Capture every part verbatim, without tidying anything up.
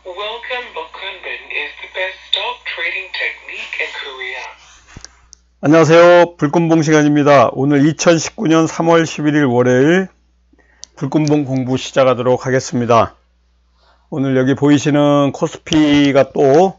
Welcome Bokkunbin is the best stock trading technique in Korea. 안녕하세요. 불금봉 시간입니다. 오늘 이천십구 년 삼월 십일일 월요일 불금봉 공부 시작하도록 하겠습니다. 오늘 여기 보이시는 코스피가 또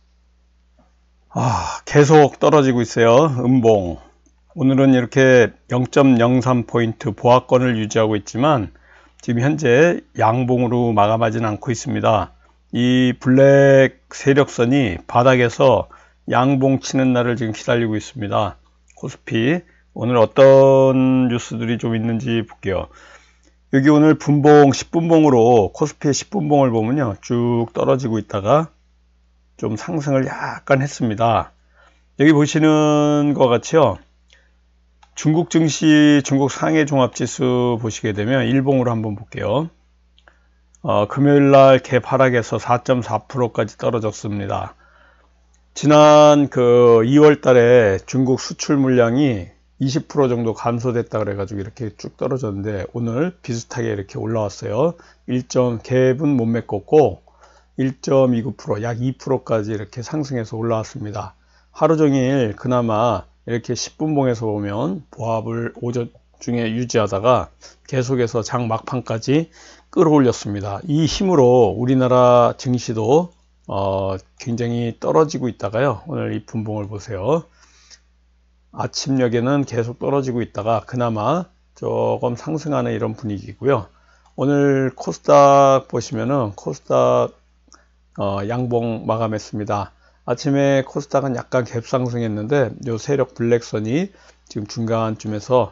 아, 계속 떨어지고 있어요. 음봉. 오늘은 이렇게 영 점 영삼 포인트 보합권을 유지하고 있지만 지금 현재 양봉으로 마감하지는 않고 있습니다. 이 블랙 세력선이 바닥에서 양봉 치는 날을 지금 기다리고 있습니다. 코스피. 오늘 어떤 뉴스들이 좀 있는지 볼게요. 여기 오늘 분봉 십 분봉으로 코스피의 십 분봉을 보면요, 쭉 떨어지고 있다가 좀 상승을 약간 했습니다. 여기 보시는 것 같이요, 중국 증시, 중국 상해 종합지수 보시게 되면 일봉으로 한번 볼게요. 어, 금요일날 개파락에서 사 점 사 퍼센트까지 떨어졌습니다. 지난 그 이월 달에 중국 수출 물량이 이십 퍼센트 정도 감소됐다 그래가지고 이렇게 쭉 떨어졌는데 오늘 비슷하게 이렇게 올라왔어요. 일 점 갭은 못 메꿨고 일 점 이구 퍼센트, 약 이 퍼센트까지 이렇게 상승해서 올라왔습니다. 하루 종일 그나마 이렇게 십 분봉에서 보면 보합을 오전 중에 유지하다가 계속해서 장 막판까지 끌어올렸습니다. 이 힘으로 우리나라 증시도 어, 굉장히 떨어지고 있다가요, 오늘 이 분봉을 보세요. 아침녘에는 계속 떨어지고 있다가 그나마 조금 상승하는 이런 분위기고요. 오늘 코스닥 보시면은 코스닥 어, 양봉 마감했습니다. 아침에 코스닥은 약간 갭상승했는데 요 세력 블랙선이 지금 중간쯤에서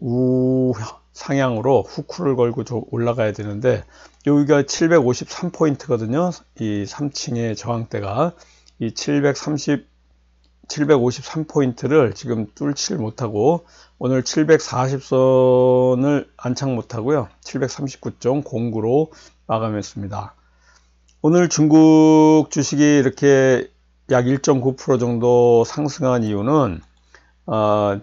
우상향으로 후크를 걸고 올라가야 되는데 여기가 칠백오십삼 포인트거든요. 이 삼 층의 저항대가 이 칠백삼십, 칠백오십삼 포인트를 지금 뚫지를 못하고 오늘 칠백사십 선을 안착 못하고요, 칠백삼십구 점 공구로 마감했습니다. 오늘 중국 주식이 이렇게 약 일 점 구 퍼센트 정도 상승한 이유는 어,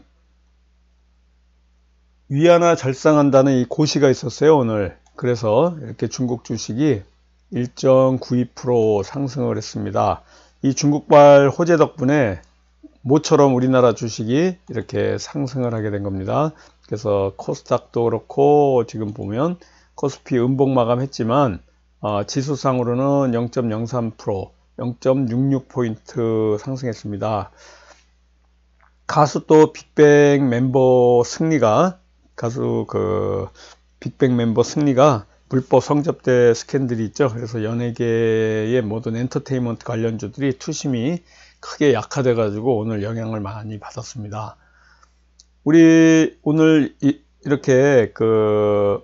위안화 절상한다는 이 고시가 있었어요, 오늘. 그래서 이렇게 중국 주식이 일 점 구이 퍼센트 상승을 했습니다. 이 중국발 호재 덕분에 모처럼 우리나라 주식이 이렇게 상승을 하게 된 겁니다. 그래서 코스닥도 그렇고 지금 보면 코스피 음봉 마감했지만 어, 지수상으로는 영 점 영삼 퍼센트, 영 점 육육 포인트 상승했습니다. 가수 또 빅뱅 멤버 승리가 가수 그 빅뱅 멤버 승리가 불법 성접대 스캔들이 있죠. 그래서 연예계의 모든 엔터테인먼트 관련주들이 투심이 크게 약화돼 가지고 오늘 영향을 많이 받았습니다. 우리 오늘 이, 이렇게 그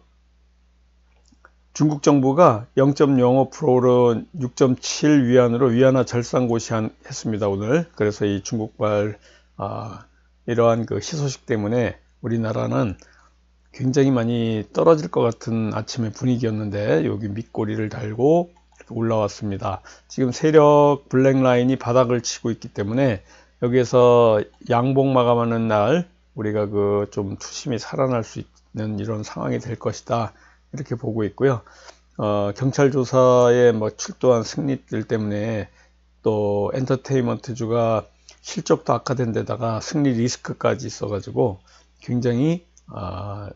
중국 정부가 영 점 영오 퍼센트로 육 점 칠 위안으로 위안화 절상 고시했습니다, 오늘. 그래서 이 중국발 아, 이러한 그 희소식 때문에 우리나라는 굉장히 많이 떨어질 것 같은 아침의 분위기였는데 여기 밑꼬리를 달고 올라왔습니다. 지금 세력 블랙라인이 바닥을 치고 있기 때문에 여기에서 양봉 마감하는 날 우리가 그 좀 투심이 살아날 수 있는 이런 상황이 될 것이다, 이렇게 보고 있고요. 어, 경찰 조사에 뭐 출두한 승리들 때문에 또 엔터테인먼트주가 실적도 악화된 데다가 승리 리스크까지 있어 가지고 굉장히 어,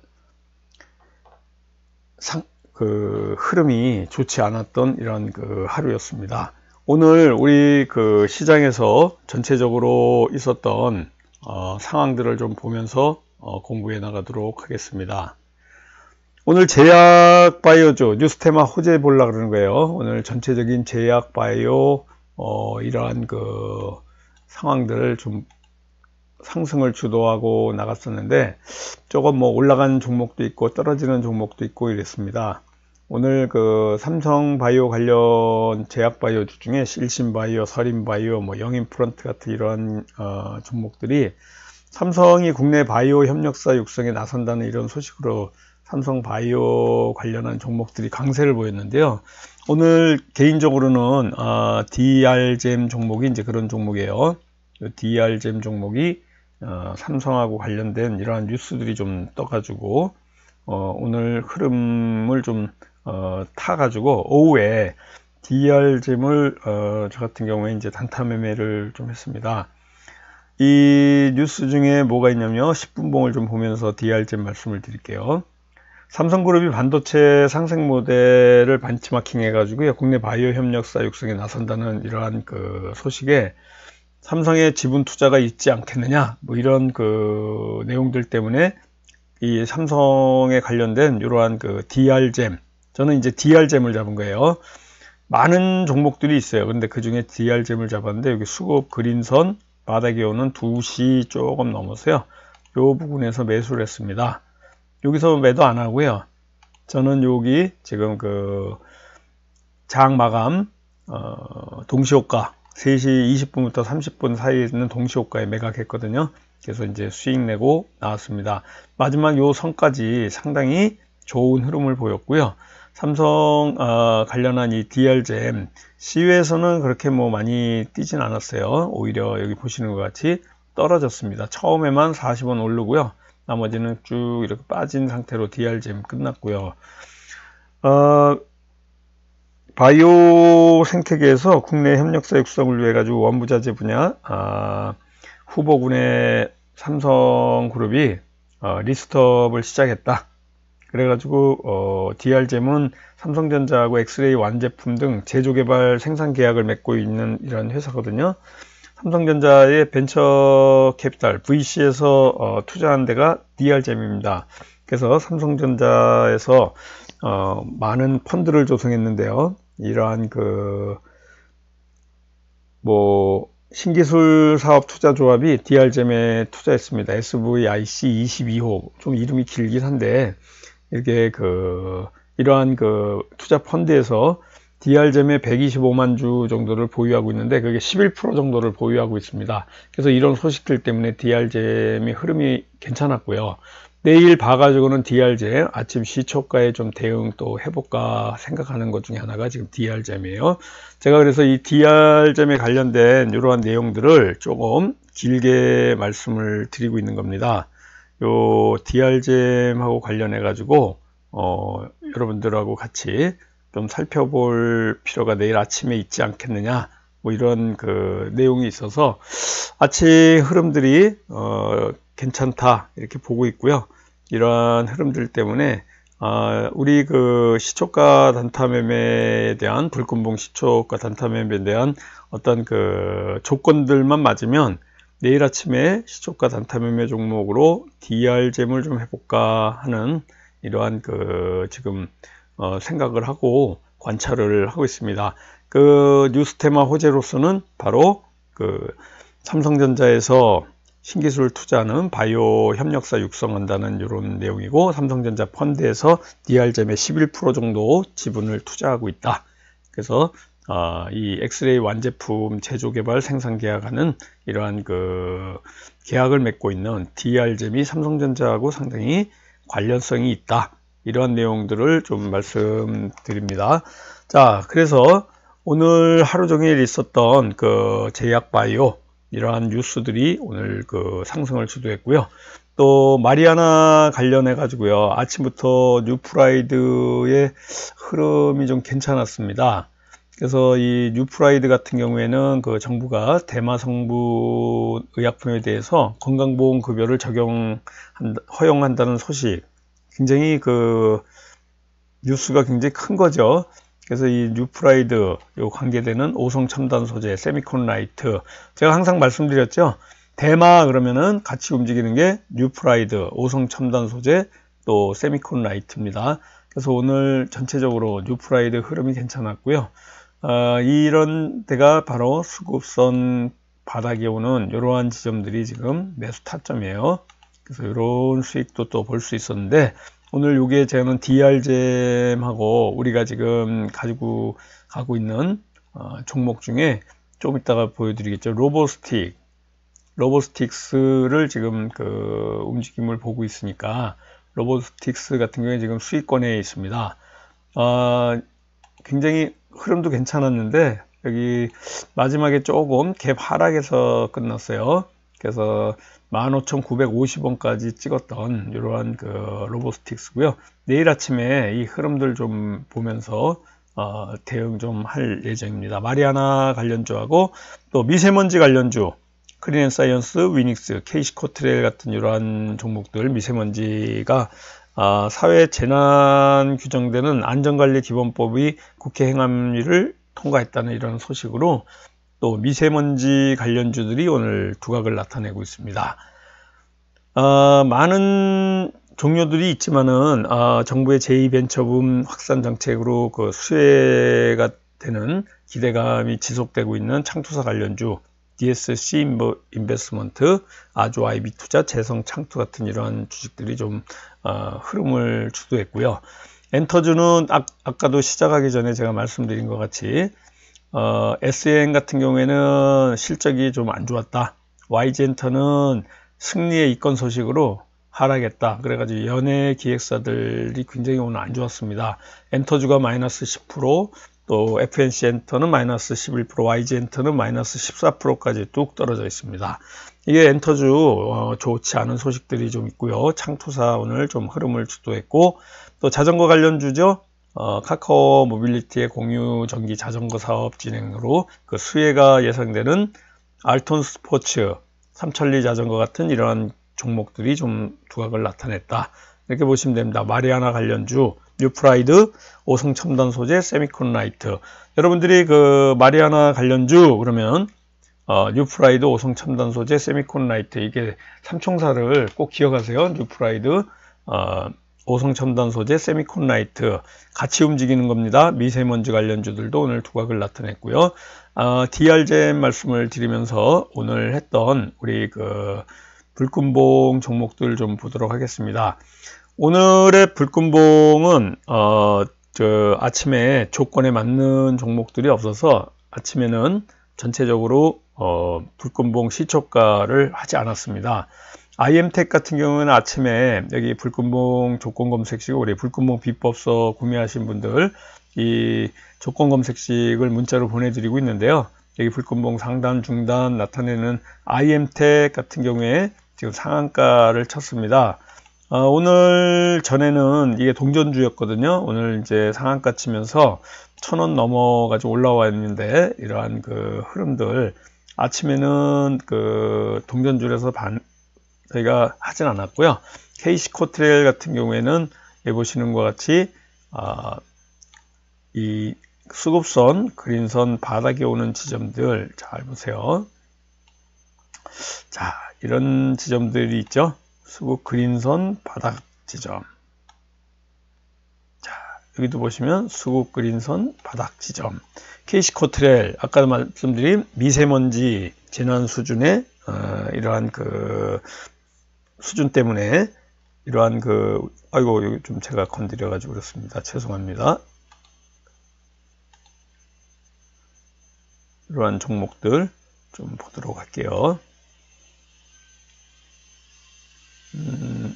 상, 그 흐름이 좋지 않았던 이런 그 하루였습니다. 오늘 우리 그 시장에서 전체적으로 있었던 어, 상황들을 좀 보면서 어, 공부해 나가도록 하겠습니다. 오늘 제약 바이오주 뉴스테마 호재 보려고 그러는 거예요. 오늘 전체적인 제약 바이오 어, 이러한 그 상황들을 좀 상승을 주도하고 나갔었는데 조금 뭐 올라간 종목도 있고 떨어지는 종목도 있고 이랬습니다. 오늘 그 삼성바이오 관련 제약바이오주 중에 일신바이오, 서린바이오, 뭐 영인프런트 같은 이런 어, 종목들이 삼성이 국내 바이오 협력사 육성에 나선다는 이런 소식으로 삼성바이오 관련한 종목들이 강세를 보였는데요. 오늘 개인적으로는 어, 디알잼 종목이 이제 그런 종목이에요. 디알잼 종목이 어, 삼성하고 관련된 이러한 뉴스들이 좀 떠가지고 어, 오늘 흐름을 좀 어, 타가지고 오후에 디알잼을 어, 저 같은 경우에 이제 단타 매매를 좀 했습니다. 이 뉴스 중에 뭐가 있냐면요. 십 분봉을 좀 보면서 디알잼 말씀을 드릴게요. 삼성그룹이 반도체 상생 모델을 벤치마킹 해가지고요. 국내 바이오 협력사 육성에 나선다는 이러한 그 소식에 삼성의 지분 투자가 있지 않겠느냐, 뭐 이런 그 내용들 때문에 이 삼성에 관련된 이러한 그 디알잼, 저는 이제 디알잼을 잡은 거예요. 많은 종목들이 있어요. 근데 그 중에 디알잼을 잡았는데 여기 수급 그린선 바닥에 오는 두 시 조금 넘어서요. 이 부분에서 매수를 했습니다. 여기서 매도 안 하고요. 저는 여기 지금 그 장 마감 어, 동시호가 세 시 이십 분부터 삼십 분 사이에 있는 동시호가에 매각했거든요. 그래서 이제 수익 내고 나왔습니다. 마지막 요 선까지 상당히 좋은 흐름을 보였고요. 삼성 어, 관련한 이 디알잼 씨유에서는 그렇게 뭐 많이 뛰진 않았어요. 오히려 여기 보시는 것 같이 떨어졌습니다. 처음에만 사십 원 오르고요. 나머지는 쭉 이렇게 빠진 상태로 디알잼 끝났고요. 어, 바이오 생태계에서 국내 협력사 육성을 위해 가지고 원부자재 분야 아, 후보군의 삼성그룹이 어, 리스트업을 시작했다. 그래가지고 어, 디알잼은 삼성전자하고 엑스레이 완제품 등 제조개발 생산 계약을 맺고 있는 이런 회사거든요. 삼성전자의 벤처 캐피탈 브이씨에서 어, 투자한 데가 디알잼입니다. 그래서 삼성전자에서 어, 많은 펀드를 조성했는데요. 이러한 그 뭐 신기술 사업 투자 조합이 디알잼에 투자했습니다. 에스브이아이씨 이십이 호 좀 이름이 길긴 한데 이렇게 그 이러한 그 투자 펀드에서 디알잼의 백이십오만 주 정도를 보유하고 있는데 그게 십일 퍼센트 정도를 보유하고 있습니다. 그래서 이런 소식들 때문에 디알잼의 흐름이 괜찮았고요. 내일 봐가지고는 디알잼 아침 시초가에 좀 대응 또 해볼까 생각하는 것 중에 하나가 지금 디알잼이에요. 제가 그래서 이 디알잼에 관련된 이러한 내용들을 조금 길게 말씀을 드리고 있는 겁니다. 요 디알잼하고 관련해 가지고 어, 여러분들하고 같이 좀 살펴볼 필요가 내일 아침에 있지 않겠느냐, 뭐 이런 그 내용이 있어서 아침 흐름들이 어, 괜찮다 이렇게 보고 있고요. 이러한 흐름들 때문에 어, 우리 그 시초가 단타 매매에 대한 불금봉 시초가 단타 매매에 대한 어떤 그 조건들만 맞으면 내일 아침에 시초가 단타 매매 종목으로 디알잼을 좀 해볼까 하는 이러한 그 지금 어, 생각을 하고 관찰을 하고 있습니다. 그 뉴스테마 호재로서는 바로 그 삼성전자에서 신기술 투자는 바이오 협력사 육성한다는 이런 내용이고, 삼성전자 펀드에서 디알잼의 십일 퍼센트 정도 지분을 투자하고 있다. 그래서 어, 이 엑스레이 완제품 제조 개발 생산 계약하는 이러한 그 계약을 맺고 있는 디알잼이 삼성전자하고 상당히 관련성이 있다. 이러한 내용들을 좀 말씀드립니다. 자, 그래서 오늘 하루 종일 있었던 그 제약바이오 이러한 뉴스들이 오늘 그 상승을 주도했고요. 또 마리아나 관련해 가지고요. 아침부터 뉴프라이드의 흐름이 좀 괜찮았습니다. 그래서 이 뉴프라이드 같은 경우에는 그 정부가 대마 성분 의약품에 대해서 건강보험급여를 적용 허용한다는 소식, 굉장히 그 뉴스가 굉장히 큰 거죠. 그래서 이 뉴프라이드 요 관계되는 오성 첨단 소재 세미콘 라이트, 제가 항상 말씀드렸죠. 대마 그러면은 같이 움직이는 게 뉴프라이드, 오성 첨단 소재, 또 세미콘 라이트입니다. 그래서 오늘 전체적으로 뉴프라이드 흐름이 괜찮았고요. 어, 이런 데가 바로 수급선 바닥에 오는 이러한 지점들이 지금 매수 타점이에요. 그래서 이런 수익도 또 볼 수 있었는데, 오늘 요게 저는 디알잼하고 우리가 지금 가지고 가고 있는 어, 종목 중에 좀 이따가 보여드리겠죠. 로보스틱, 로보스틱스를 지금 그 움직임을 보고 있으니까 로보스틱스 같은 경우에 지금 수익권에 있습니다. 어, 굉장히 흐름도 괜찮았는데 여기 마지막에 조금 갭 하락에서 끝났어요. 그래서 만 오천구백오십 원까지 찍었던 이러한 그 로보스틱스고요. 내일 아침에 이 흐름들 좀 보면서 어, 대응 좀 할 예정입니다. 마리아나 관련주하고 또 미세먼지 관련주 크린앤사이언스, 위닉스, 케이시코트레일 같은 이러한 종목들 미세먼지가 어, 사회 재난 규정되는 안전관리 기본법이 국회 행안위를 통과했다는 이런 소식으로 또 미세먼지 관련주들이 오늘 두각을 나타내고 있습니다. 어, 많은 종료들이 있지만은 어, 정부의 제이 벤처붐 확산 정책으로 그 수혜가 되는 기대감이 지속되고 있는 창투사 관련주 디에스씨 인베스먼트, 아주 아이비 투자, 재성 창투 같은 이러한 주식들이 좀 어, 흐름을 주도했고요. 엔터주는 아, 아까도 시작하기 전에 제가 말씀드린 것 같이 어, 에스에이엔 같은 경우에는 실적이 좀 안 좋았다. 와이지엔터는 승리의 이권 소식으로 하락했다. 그래가지고 연예 기획사들이 굉장히 오늘 안 좋았습니다. 엔터주가 마이너스 십 퍼센트, 또 에프엔씨 엔터는 마이너스 십일 퍼센트, 와이지엔터는 마이너스 십사 퍼센트까지 뚝 떨어져 있습니다. 이게 엔터주 어, 좋지 않은 소식들이 좀 있고요. 창투사 오늘 좀 흐름을 주도했고, 또 자전거 관련주죠. 어, 카카오 모빌리티의 공유 전기 자전거 사업 진행으로 그 수혜가 예상되는 알톤 스포츠, 삼천리 자전거 같은 이러한 종목들이 좀 두각을 나타냈다. 이렇게 보시면 됩니다. 마리아나 관련주, 뉴프라이드, 오성첨단 소재, 세미콘라이트. 여러분들이 그 마리아나 관련주 그러면 어, 뉴프라이드, 오성첨단 소재, 세미콘라이트 이게 삼총사를 꼭 기억하세요. 뉴프라이드, 어, 오성첨단 소재, 세미콘라이트 같이 움직이는 겁니다. 미세먼지 관련주들도 오늘 두각을 나타냈고요. 어, 디알제엠 말씀을 드리면서 오늘 했던 우리 그 불금봉 종목들 좀 보도록 하겠습니다. 오늘의 불금봉은 어, 저 아침에 조건에 맞는 종목들이 없어서 아침에는 전체적으로 어, 불금봉 시초가를 하지 않았습니다. 아이엠텍 같은 경우는 아침에 여기 불금봉 조건 검색식 우리 불금봉 비법서 구매하신 분들 이 조건 검색식을 문자로 보내드리고 있는데요. 여기 불금봉 상단 중단 나타내는 아이엠텍 같은 경우에 지금 상한가를 쳤습니다. 어, 오늘 전에는 이게 동전주였거든요. 오늘 이제 상한가 치면서 천 원 넘어가지고 올라와 있는데 이러한 그 흐름들 아침에는 그 동전주에서 반 저희가 하진 않았고요. 케이시코트레일 같은 경우에는 여기 보시는 것 같이 어, 이 수급선, 그린선 바닥에 오는 지점들 잘 보세요. 자, 이런 지점들이 있죠. 수급 그린선 바닥 지점. 자, 여기도 보시면 수급 그린선 바닥 지점. 케이시코트레일 아까 말씀드린 미세먼지 재난 수준의 어, 이러한 그 수준 때문에 이러한 그 아이고 여기 좀 제가 건드려 가지고 그렇습니다. 죄송합니다. 이러한 종목들 좀 보도록 할게요. 음,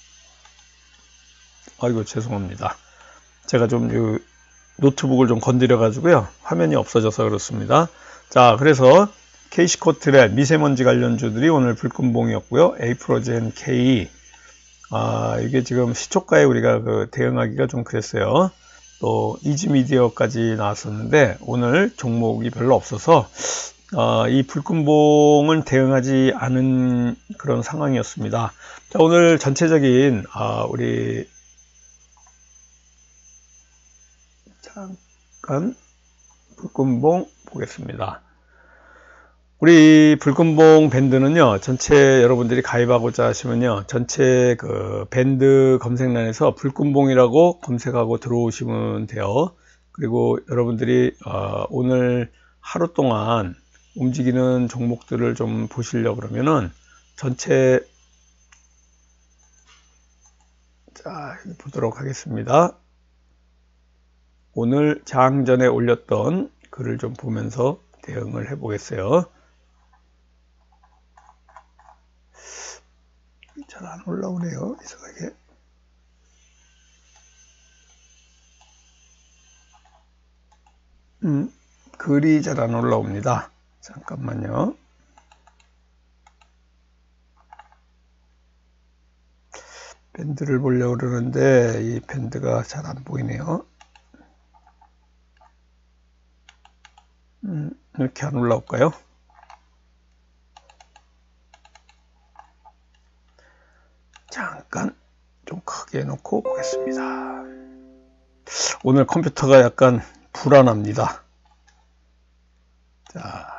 아이고 죄송합니다. 제가 좀 요, 노트북을 좀 건드려 가지고요. 화면이 없어져서 그렇습니다. 자, 그래서 케이시코트레일 미세먼지 관련주들이 오늘 불금봉이었고요. 에이프로젠 K 아, 이게 지금 시초가에 우리가 그 대응하기가 좀 그랬어요. 또 이지미디어까지 나왔었는데 오늘 종목이 별로 없어서 어, 이 불금봉은 대응하지 않은 그런 상황이었습니다. 자, 오늘 전체적인 어, 우리 잠깐 불금봉 보겠습니다. 우리 불금봉 밴드는요, 전체 여러분들이 가입하고자 하시면요, 전체 그 밴드 검색란에서 불금봉이라고 검색하고 들어오시면 돼요. 그리고 여러분들이 어, 오늘 하루 동안 움직이는 종목들을 좀 보시려고 그러면은 전체 자 보도록 하겠습니다. 오늘 장전에 올렸던 글을 좀 보면서 대응을 해 보겠어요. 잘 안 올라오네요. 이상하게. 음, 글이 잘 안 올라옵니다. 잠깐만요. 밴드를 보려고 그러는데 이 밴드가 잘 안 보이네요. 음, 이렇게 안 올라올까요? 잠깐 좀 크게 놓고 보겠습니다. 오늘 컴퓨터가 약간 불안합니다. 자,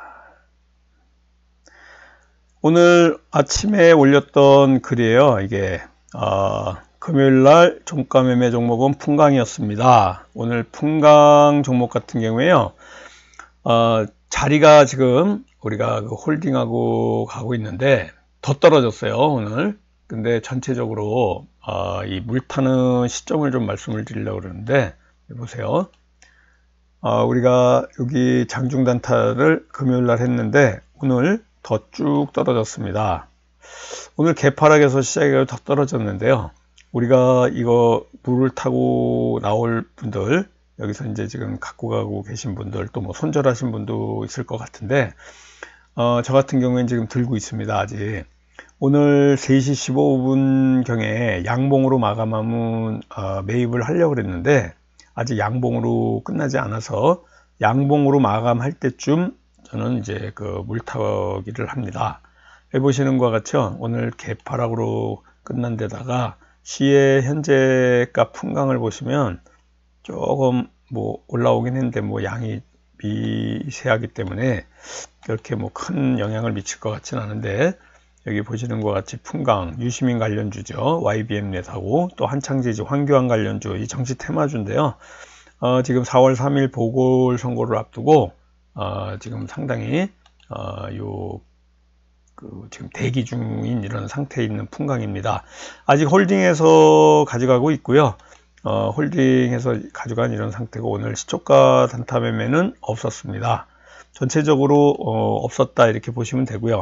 오늘 아침에 올렸던 글이에요. 이게 어, 금요일날 종가 매매 종목은 풍강이었습니다. 오늘 풍강 종목 같은 경우에요. 어, 자리가 지금 우리가 그 홀딩하고 가고 있는데 더 떨어졌어요, 오늘. 근데 전체적으로 어, 이 물타는 시점을 좀 말씀을 드리려고 그러는데 보세요. 어, 우리가 여기 장중 단타를 금요일 날 했는데 오늘 더 쭉 떨어졌습니다. 오늘 개파락에서 시작해서 더 떨어졌는데요. 우리가 이거 물을 타고 나올 분들, 여기서 이제 지금 갖고 가고 계신 분들, 또 뭐 손절하신 분도 있을 것 같은데 어, 저 같은 경우에는 지금 들고 있습니다. 아직 오늘 세 시 십오 분 경에 양봉으로 마감하면 어, 매입을 하려고 그랬는데 아직 양봉으로 끝나지 않아서 양봉으로 마감할 때쯤 저는 이제 그 물타기를 합니다. 여기 보시는 것과 같이요. 오늘 개파락으로 끝난 데다가 시의 현재가 풍강을 보시면 조금 뭐 올라오긴 했는데 뭐 양이 미세하기 때문에 그렇게 뭐 큰 영향을 미칠 것 같지는 않은데 여기 보시는 것 같이 풍강, 유시민 관련주죠. 와이비엠넷하고 또 한창지지 황교안 관련주, 이 정치 테마주인데요. 어, 지금 사월 삼일 보궐선거를 앞두고 어, 지금 상당히 어, 요 그 지금 대기 중인 이런 상태에 있는 풍강입니다. 아직 홀딩해서 가져가고 있고요. 어, 홀딩해서 가져간 이런 상태고 오늘 시초가 단타 매매는 없었습니다. 전체적으로 어, 없었다 이렇게 보시면 되고요.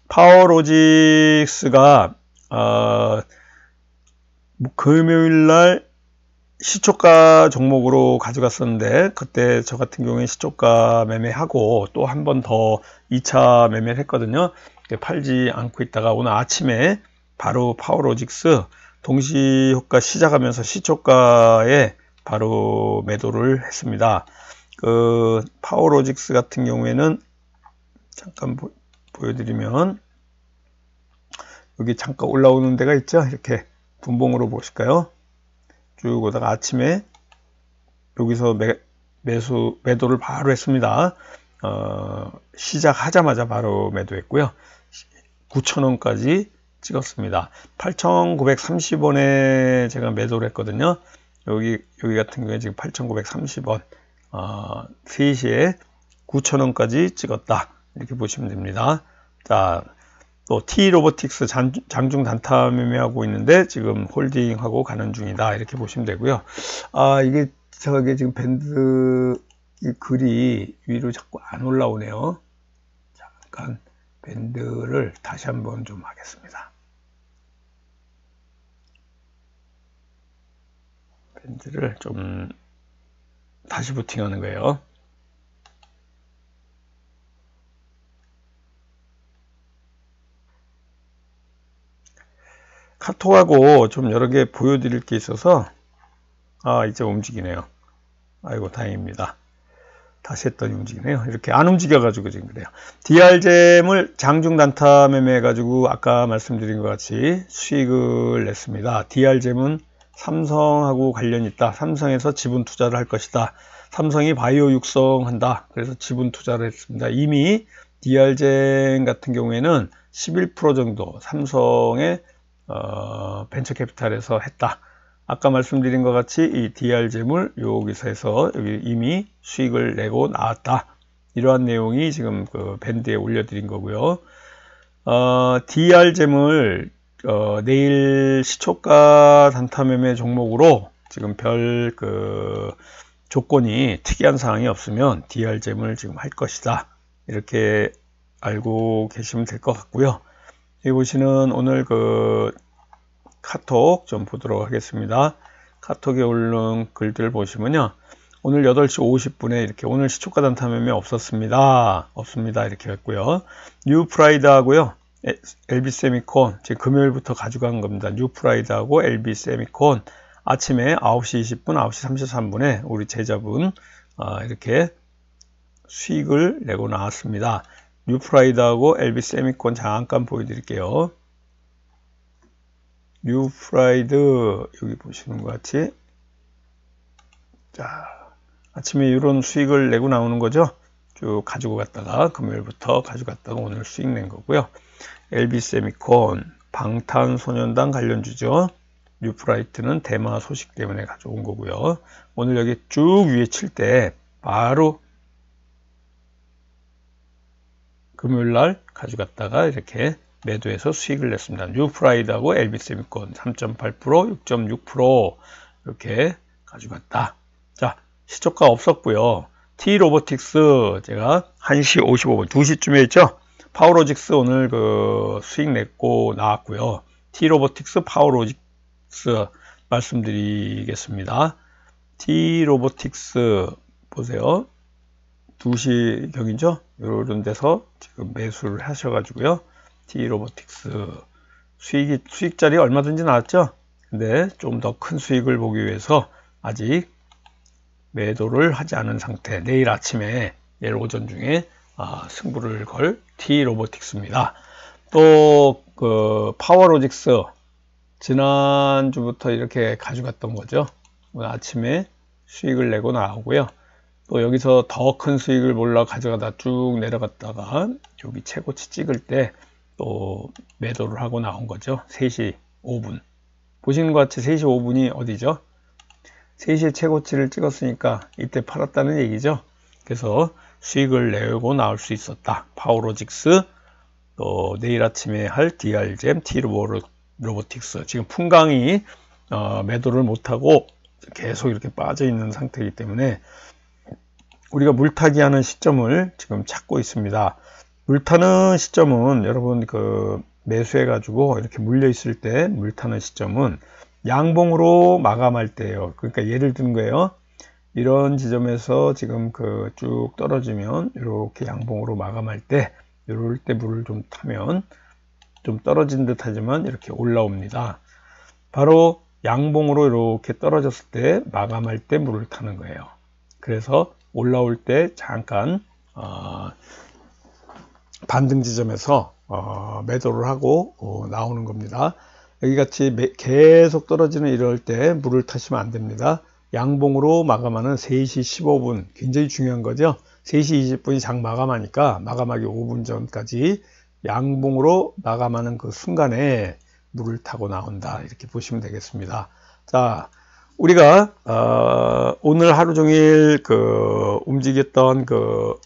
파워로직스가 어, 금요일날 시초가 종목으로 가져갔었는데 그때 저 같은 경우에 시초가 매매하고 또 한 번 더 이 차 매매를 했거든요. 팔지 않고 있다가 오늘 아침에 바로 파워로직스 동시효과 시작하면서 시초가에 바로 매도를 했습니다. 그 파워로직스 같은 경우에는 잠깐 보, 보여드리면 여기 잠깐 올라오는 데가 있죠. 이렇게 분봉으로 보실까요? 쭉 오다가 아침에 여기서 매, 매수 매도를 바로 했습니다. 어, 시작하자마자 바로 매도했고요. 구천 원까지 찍었습니다. 팔천구백삼십 원에 제가 매도를 했거든요. 여기 여기 같은 경우에 지금 팔천구백삼십 원 어, 세 시에 구천 원까지 찍었다. 이렇게 보시면 됩니다. 자, 또 T로보틱스 장중 단타 매매하고 있는데 지금 홀딩하고 가는 중이다. 이렇게 보시면 되고요. 아, 이게 이상하게 지금 밴드 이 글이 위로 자꾸 안 올라오네요. 잠깐 밴드를 다시 한번 좀 하겠습니다. 밴드를 좀 다시 부팅하는 거예요. 카톡하고 좀 여러 개 보여드릴 게 있어서 아 이제 움직이네요. 아이고 다행입니다. 다시 했더니 움직이네요. 이렇게 안 움직여 가지고 지금 그래요. 디알잼을 장중 단타 매매해 가지고 아까 말씀드린 것 같이 수익을 냈습니다. 디알잼은 삼성하고 관련이 있다. 삼성에서 지분 투자를 할 것이다. 삼성이 바이오 육성한다. 그래서 지분 투자를 했습니다. 이미 디알잼 같은 경우에는 십일 퍼센트 정도 삼성의 어, 벤처캐피탈에서 했다. 아까 말씀드린 것 같이 이 디알잼을 여기서 해서 여기 이미 수익을 내고 나왔다. 이러한 내용이 지금 그 밴드에 올려드린 거고요. 어, 디알잼을 어, 내일 시초가 단타 매매 종목으로 지금 별 그 조건이 특이한 사항이 없으면 디알잼을 지금 할 것이다. 이렇게 알고 계시면 될 것 같고요. 여기 보시는 오늘 그 카톡 좀 보도록 하겠습니다. 카톡에 올린 글들 보시면요. 오늘 여덟 시 오십 분에 이렇게 오늘 시초가 단타 매매 없었습니다. 없습니다. 이렇게 했고요. 뉴프라이드하고요. 엘비세미콘 지금 금요일부터 가져간 겁니다. 뉴프라이드하고 엘비세미콘 아침에 아홉 시 이십 분, 아홉 시 삼십삼 분에 우리 제자분 어, 이렇게 수익을 내고 나왔습니다. 뉴프라이드하고 엘비 세미콘 잠깐 보여드릴게요. 뉴프라이드 여기 보시는 것 같이 자 아침에 이런 수익을 내고 나오는 거죠. 쭉 가지고 갔다가 금요일부터 가지고 갔다가 오늘 수익 낸 거고요. 엘비 세미콘 방탄소년단 관련주죠. 뉴프라이트는 대마 소식 때문에 가져온 거고요. 오늘 여기 쭉 위에 칠 때 바로 금요일날 가져갔다가 이렇게 매도해서 수익을 냈습니다. 뉴프라이드하고 엘비 세미콘 삼 점 팔 퍼센트, 육 점 육 퍼센트 이렇게 가져갔다. 자, 시초가 없었고요. T로보틱스 제가 한 시 오십오 분, 두 시쯤에 했죠. 파워로직스 오늘 그 수익 냈고 나왔고요. T로보틱스, 파워로직스 말씀드리겠습니다. T로보틱스 보세요. 두 시경이죠. 이런 데서 지금 매수를 하셔가지고요. T로보틱스 수익이 수익자리 얼마든지 나왔죠. 근데 좀 더 큰 수익을 보기 위해서 아직 매도를 하지 않은 상태. 내일 아침에 내일 오전 중에 아, 승부를 걸 T로보틱스입니다. 또 그 파워로직스 지난주부터 이렇게 가져갔던 거죠. 오늘 아침에 수익을 내고 나오고요. 또 여기서 더 큰 수익을 몰라 가져가다 쭉 내려갔다가 여기 최고치 찍을 때 또 매도를 하고 나온 거죠. 세 시 오 분 보시는 것 같이 세 시 오 분이 어디죠? 세 시에 최고치를 찍었으니까 이때 팔았다는 얘기죠. 그래서 수익을 내고 나올 수 있었다. 파워로직스 또 내일 아침에 할 디알잼 T로보틱스 지금 풍강이 어, 매도를 못하고 계속 이렇게 빠져 있는 상태이기 때문에 우리가 물타기 하는 시점을 지금 찾고 있습니다. 물타는 시점은 여러분 그 매수해 가지고 이렇게 물려 있을 때 물타는 시점은 양봉으로 마감할 때예요. 그러니까 예를 든 거예요. 이런 지점에서 지금 그 쭉 떨어지면 이렇게 양봉으로 마감할 때 이럴 때 물을 좀 타면 좀 떨어진 듯 하지만 이렇게 올라옵니다. 바로 양봉으로 이렇게 떨어졌을 때 마감할 때 물을 타는 거예요. 그래서 올라올 때 잠깐 어, 반등 지점에서 어, 매도를 하고 어, 나오는 겁니다. 여기 같이 매, 계속 떨어지는 이럴 때 물을 타시면 안 됩니다. 양봉으로 마감하는 세 시 십오 분 굉장히 중요한 거죠. 세 시 이십 분이 장 마감하니까 마감하기 오 분 전까지 양봉으로 마감하는 그 순간에 물을 타고 나온다. 이렇게 보시면 되겠습니다. 자, 우리가 어, 오늘 하루 종일 그 움직였던 그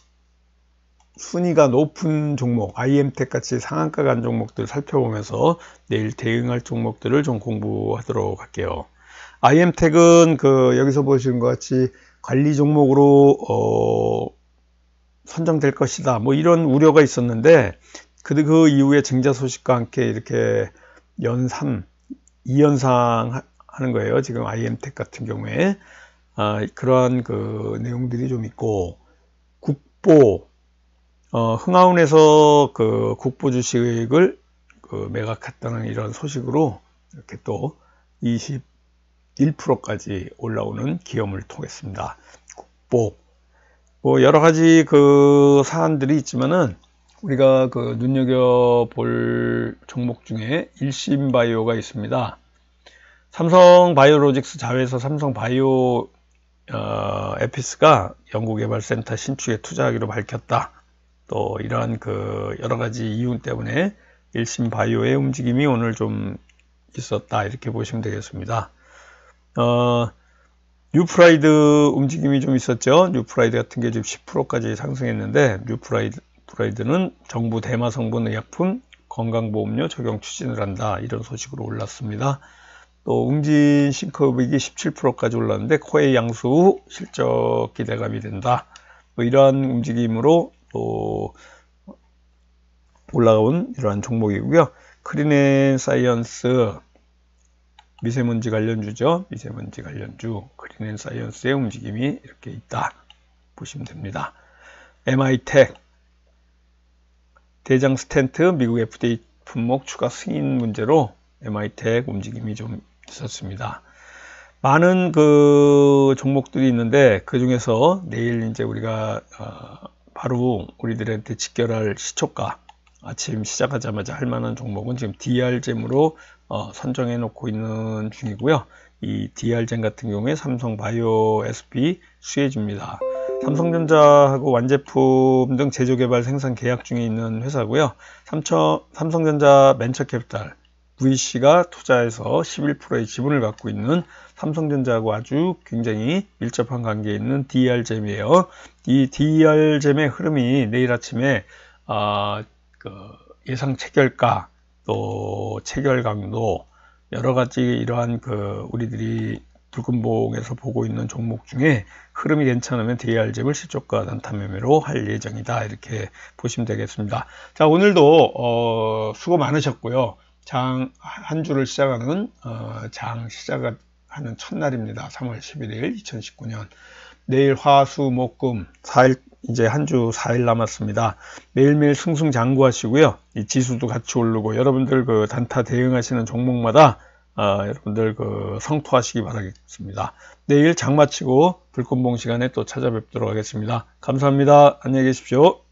순위가 높은 종목, 아이엠텍 같이 상한가 간 종목들 살펴보면서 내일 대응할 종목들을 좀 공부하도록 할게요. 아이엠텍은 그 여기서 보시는 것 같이 관리 종목으로 어, 선정될 것이다. 뭐 이런 우려가 있었는데 그, 그 이후에 증자 소식과 함께 이렇게 연삼, 이 연상 하는 거예요. 지금 아이엠텍 같은 경우에 아, 그러한 그 내용들이 좀 있고 국보 어, 흥하운에서 그 국보 주식을 그 매각했다는 이런 소식으로 이렇게 또 이십일 퍼센트까지 올라오는 기염을 통했습니다. 국보 뭐 여러 가지 그 사안들이 있지만은 우리가 그 눈여겨볼 종목 중에 일신바이오가 있습니다. 삼성바이오로직스 자회사 삼성바이오 어, 에피스가 연구개발센터 신축에 투자하기로 밝혔다. 또 이러한 그 여러 가지 이유 때문에 일신바이오의 움직임이 오늘 좀 있었다. 이렇게 보시면 되겠습니다. 어, 뉴프라이드 움직임이 좀 있었죠. 뉴프라이드 같은 게 지금 십 퍼센트까지 상승했는데 뉴프라이드 프라이드는 정부 대마 성분 의약품 건강보험료 적용 추진을 한다. 이런 소식으로 올랐습니다. 또 웅진 싱크업익이 십칠 퍼센트까지 올랐는데 코웨이 양수 후 실적 기대감이 된다. 뭐 이러한 움직임으로 또 올라온 이러한 종목이고요. 크린앤사이언스 미세먼지 관련주죠. 미세먼지 관련주 크린앤사이언스의 움직임이 이렇게 있다. 보시면 됩니다. 엠아이텍 대장 스텐트 미국 에프디에이 품목 추가 승인 문제로 엠아이텍 움직임이 좀 있었습니다. 많은 그 종목들이 있는데 그 중에서 내일 이제 우리가 어 바로 우리들한테 직결할 시초가 아침 시작하자마자 할 만한 종목은 지금 디알잼으로 어 선정해 놓고 있는 중이고요. 이 디알잼 같은 경우에 삼성바이오 에스피 수혜주입니다. 삼성전자하고 완제품 등 제조개발 생산 계약 중에 있는 회사고요. 삼천, 삼성전자 벤처캐피탈 브이씨가 투자해서 십일 퍼센트의 지분을 갖고 있는 삼성전자하고 아주 굉장히 밀접한 관계에 있는 디알잼이에요. 이 디알잼의 흐름이 내일 아침에 어, 그 예상 체결가 또 체결 강도 여러 가지 이러한 그 우리들이 불금봉에서 보고 있는 종목 중에 흐름이 괜찮으면 디알잼을 실적과 단타 매매로 할 예정이다, 이렇게 보시면 되겠습니다. 자, 오늘도 어, 수고 많으셨고요. 장 한 주를 시작하는 어, 장 시작하는 첫날입니다. 삼월 십일일 이천십구 년. 내일 화, 수, 목, 금 사 일, 이제 한 주 사 일 남았습니다. 매일매일 승승장구하시고요. 이 지수도 같이 오르고 여러분들 그 단타 대응하시는 종목마다 어, 여러분들 그 성투하시기 바라겠습니다. 내일 장 마치고 불금봉 시간에 또 찾아뵙도록 하겠습니다. 감사합니다. 안녕히 계십시오.